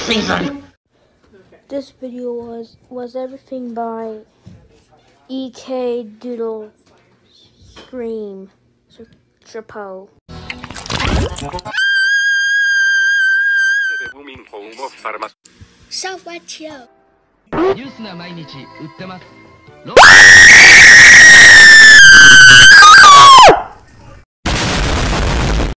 season. This video was everything by EK Doodle Scream Chapeau. Southwest Show. ニュースな毎日売ってます。